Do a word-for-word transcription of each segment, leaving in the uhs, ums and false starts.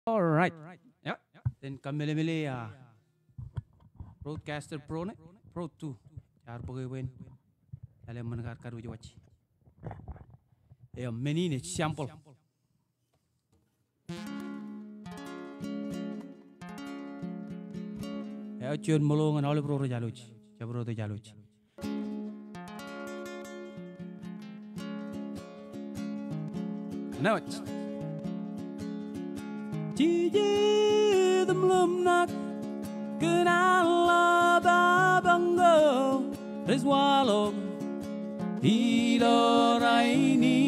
All right. Ja. Den kan mele ya. Broadcaster Pro ne? Pro two. Jar pegawai. Dalam mendengarkan wajah wajah. Ya, meni ne sampel. Ya, cium melongan oleh bro jaluj. Jabro tu jaluj. Now it's Cici demlum nak kenal babanggo reswalo hidoraini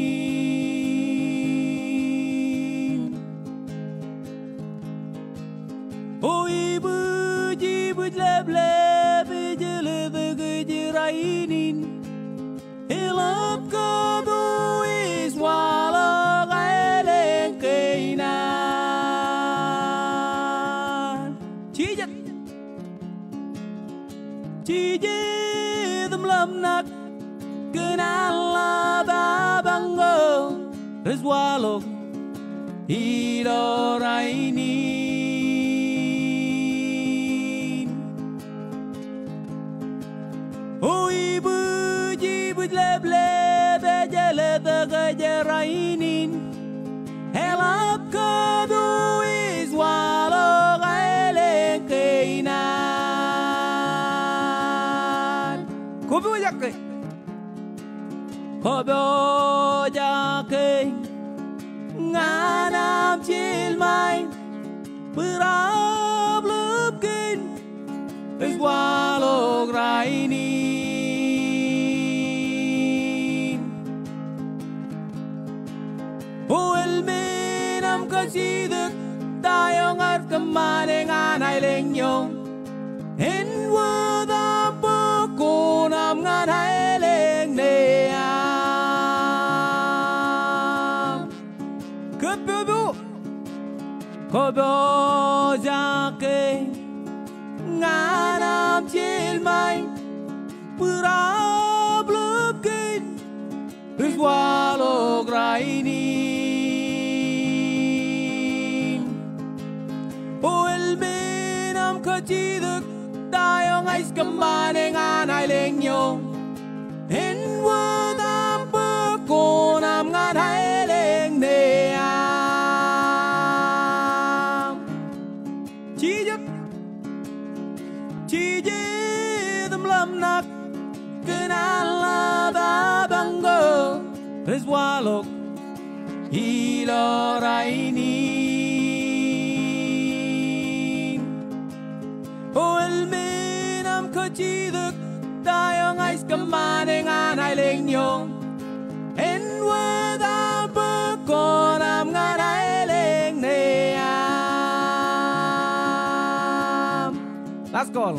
o ibu jibu leble bejele begejerainin hilap kado iswalo gaeleng keinan cijat cije demlam nak kenal babanggo reswalo hidoraini o ibu jibu leble bejele begejerainin helap kado iswalo gaeleng keinan kubu yakke kubu yakke nganam cilmai berab lebkin iswalo gaini o elmenam kasidak tayong at kemalingan ay lenyong en wadam pakunam ngan ay leng neyam kebubu kobo jake nganam cilmai berab lebkin riswalo graini o elmenam kajidak tayong ais kemaningan ay lenyong en wadam pakunam ngan ay leng neyam cijak cije demlam nak kenal babanggo reswalok hidoraini o elmenam kajidak tayong ais kemaningan ay lenyong en wadam pakunam ngan ay leng neyam last call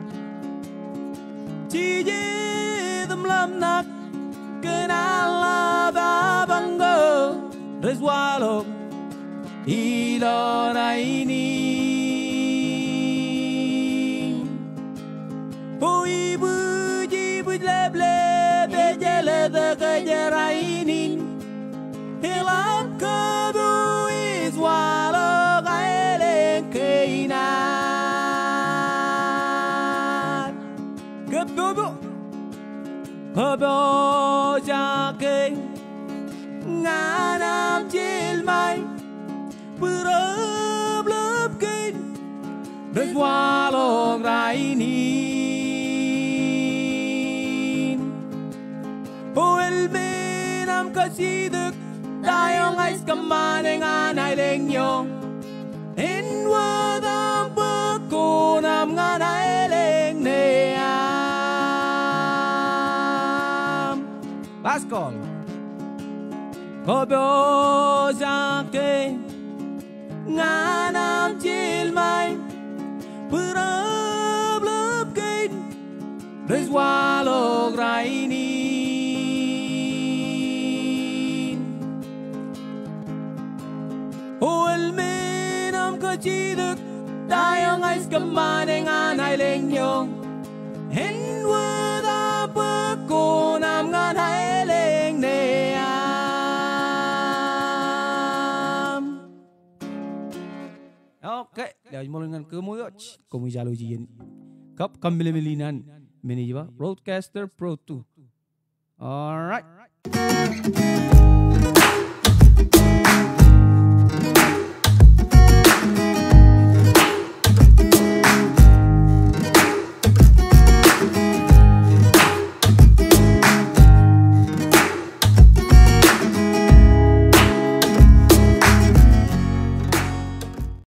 cije demlam nak kenal babanggo reswalok hidoraini o ibu jibu leble bejele begejerainin hilap kado iswalo gaeleng keinan kebubu kobo jake nganam cilmai berab lebkin reswalo graini o elmenam kasidak tayong ais kemaningan ay lenyong en wadam pakunam ngan ay leng neyam last call kobo jake nganam cilmai berab lebkin reswalo graini o elmenam kajidak tayong ais kemaningan ay lenyong en wadam pakunam ngan ay leng neyam Okay, dah mula dengan kemudian kamu jalu jian. Kap kambile milinan meni jiwa Roadcaster Pro two. Alright.